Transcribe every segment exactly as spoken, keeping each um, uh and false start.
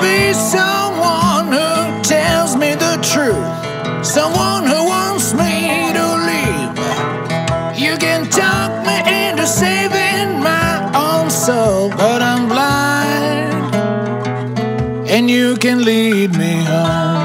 be someone who tells me the truth, someone who wants me to leave. You can talk me into saving my own soul, but I'm blind, and you can lead me home.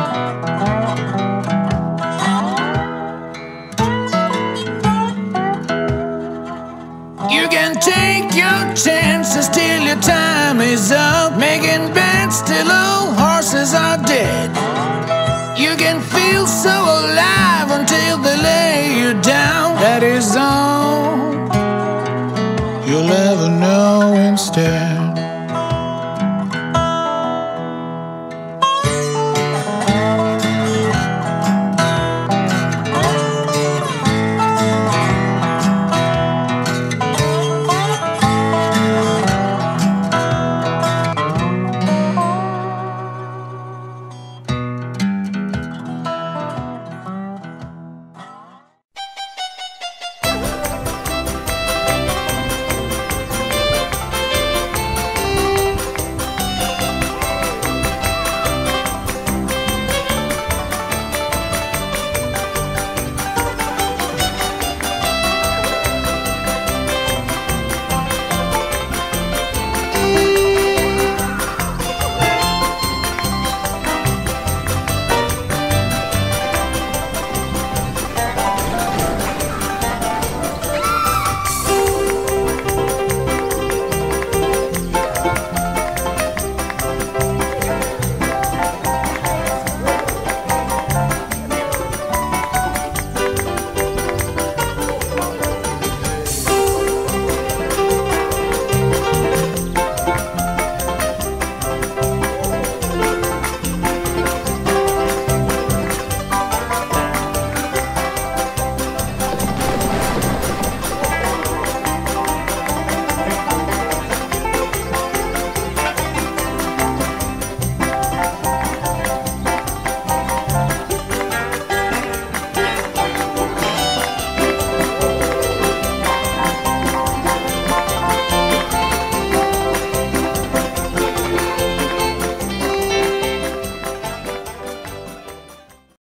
You can take your chances till your time is up, making bets till old horses are dead. You can feel so alive until they lay you down. That is all you'll ever know instead.